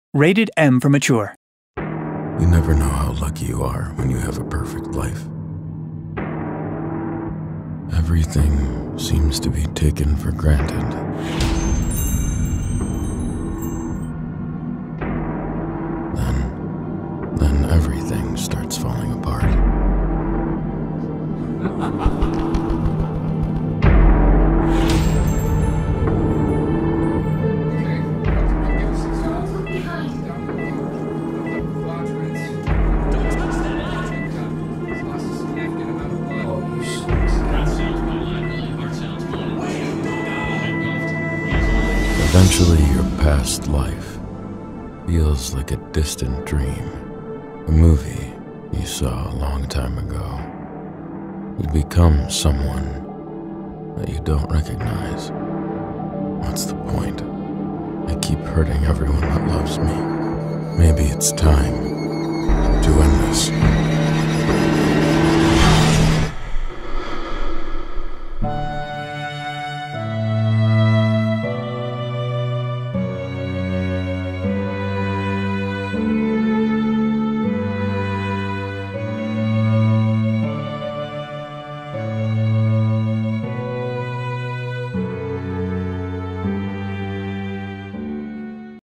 Rated M for mature. You never know how lucky you are when you have a perfect life. Everything seems to be taken for granted. Then everything starts falling apart. Eventually, your past life feels like a distant dream, a movie you saw a long time ago. You become someone that you don't recognize. What's the point? I keep hurting everyone that loves me. Maybe it's time to end this.